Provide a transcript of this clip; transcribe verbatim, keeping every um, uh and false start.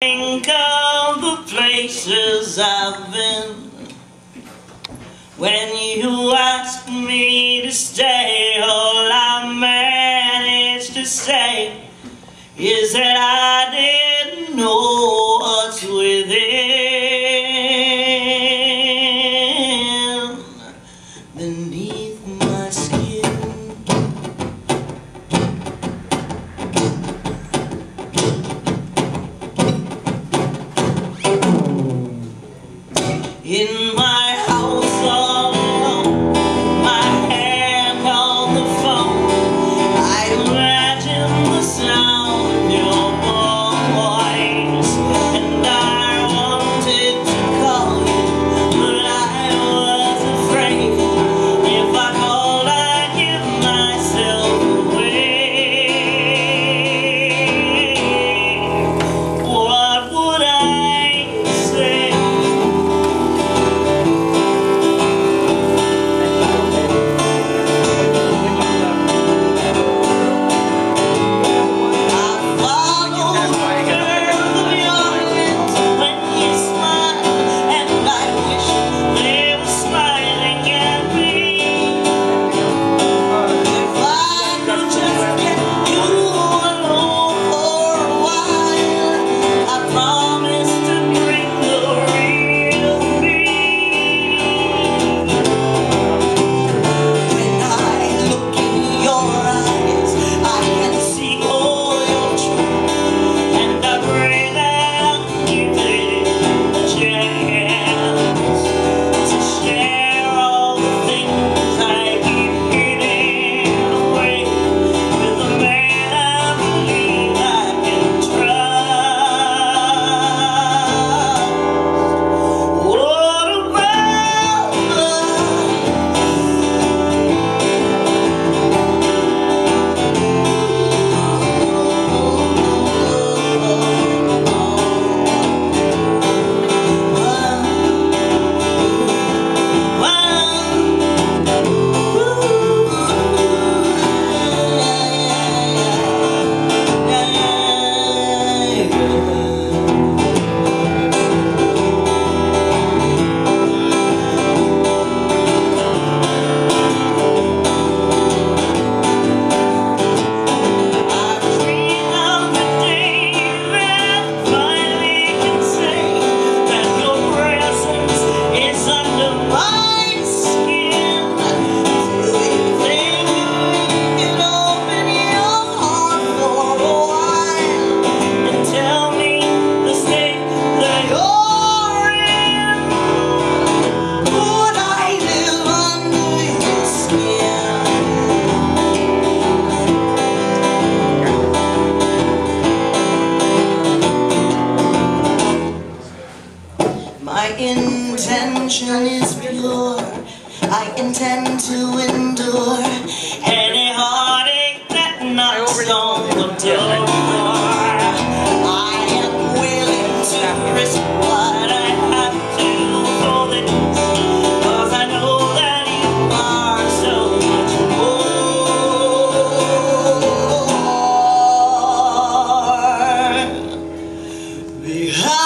Think of the places I've been. When you asked me to stay, all I managed to say is that I didn't know what's within, beneath my skin. In my house all alone, my hand on the phone, I imagine the sound of your voice, and I wanted to call you, but I was afraid if I called I'd give myself away. What would I say? My intention is pure. I intend to endure any heartache that knocks on the door. I am willing to risk what I have to for this, 'cause I know that you are so much more behind.